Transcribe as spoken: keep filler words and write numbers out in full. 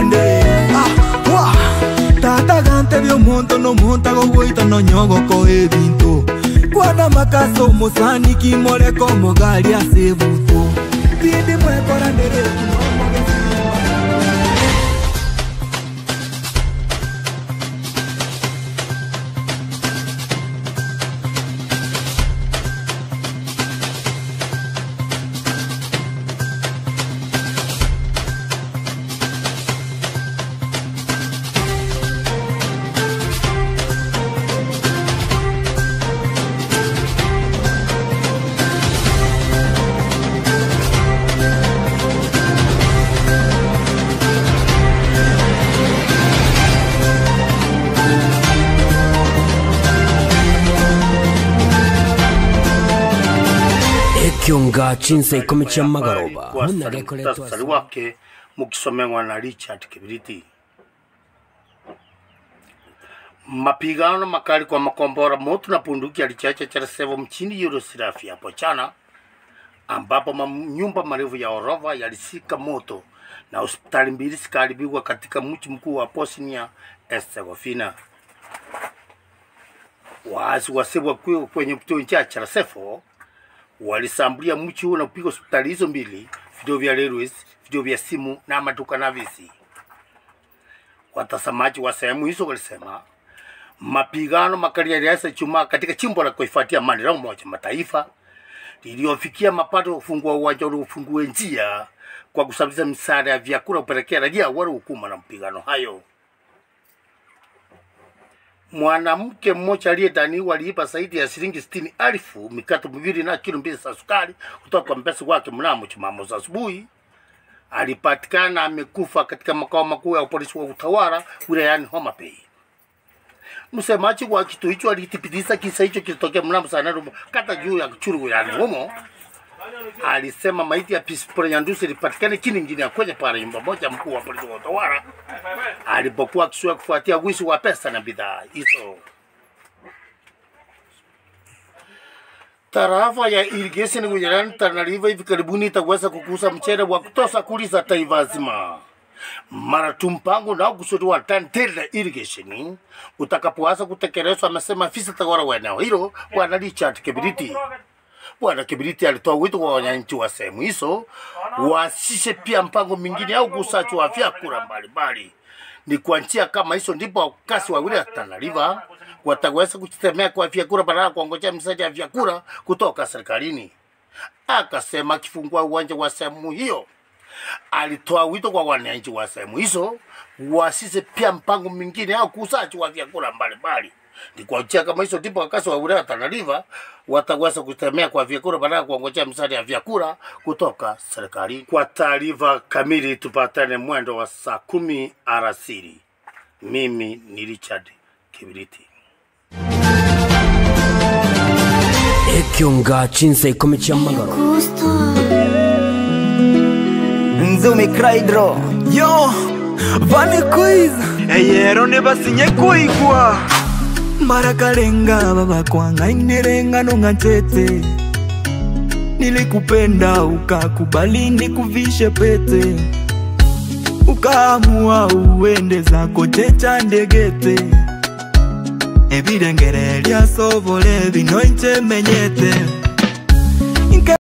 grande. Ah, wow. Tata gante vio monto no monta go guito no nyogo ko ebinto. Kwana makaso musani kimole como gali asebuto. Bidi mwe korandere kumomo gesima. Kyonga Chinsei Komicha Magaroba mutasari wake mukisomewa na Richard Kibiriti. Mapigano makali kwa makombora moto na punduki yalichacha Charasevo mchini Yugoslavia hapo jana, ambapo nyumba marefu ya orofa yalisika moto na hospitali mbili zikaharibiwa katika mji mkuu wa Bosnia Herzegovina. Waasi wa Serbia kwenye mto cha Charasevo walisambulia mchi huo na kupiga hospitali hizo mbili, video vya railways, video vya simu na maduka na visi. Watazamaji wa sehemu hizo walisema mapigano makali yalianza Ijumaa katika chimbo la kuhifadhi amani la Umoja wa Mataifa liliofikia mapato kufungua uwanja ule ufungue njia kwa kusababisha misaada ya vyakula kupelekea raia wale hukuma na mapigano hayo. Mwanamke mmoja aliyedhaniwa aliiba zaidi ya shilingi sitini elfu mikate miwili na kilo mbili za sukari kutoka kwa mpesa wake mnamo Jumamosi asubuhi alipatikana amekufa katika makao makuu ya polisi wa utawala wilayani Homa Bay. Msemaji wa kituo hicho alithibitisha kisa hicho kilitokea mnamo saa nane kata juu ya Churu wilayani humo. Alisema maiti ya Pisipora Nyandusi ilipatikana chini ngine kwenye pale nyumba moja mkuu wa polisi wa utawala alipokuwa akisua kufuatia wizi wa pesa na bidhaa hizo. Tarafa ya irrigation wilayani Tana River hivi karibuni itaweza kukuza mchele wa kutosha kuliza taifa zima. Mara tu mpango na kusudi wa Tantela irrigation utakapoanza kutekelezwa, amesema afisa tawala wa eneo hilo Bwana Richard Kibiriti. Bwana Kibiriti alitoa wito kwa wananchi wa sehemu hizo waasishe pia mpango mingine au kusachi wa vyakula mbalimbali. Ni kwa njia kama hizo ndipo wakazi wa wilaya Tana River wataweza kujitemea kwa vyakula badala ya kuongojea misaada ya vyakula kutoka serikalini. Akasema kifungua uwanja wa sehemu hiyo, alitoa wito kwa wananchi wa sehemu hizo waasishe pia mpango mingine au kusachi wa vyakula mbalimbali. Ni kwa njia kama hizo ndipo wakazi wa wilaya Tana River wataweza kutemea kwa vyakula badala ya kuongojea msaada ya vyakula kutoka serikali. Kwa taarifa kamili tupatane mwendo wa saa kumi alasiri. Mimi ni Richard Kibiriti. Kyonga Chinsei Komicha Magaroba Nzumi Kraidro Yo Vani quiz Eyero ne basinye kuigwa Marakalenga baba kwanga inerenga nonga tete. Nilikupenda ukakubali nikuvishe pete, ukaamua uende zako checha ndegete. Ebidengere lya sovole binoinche menyete.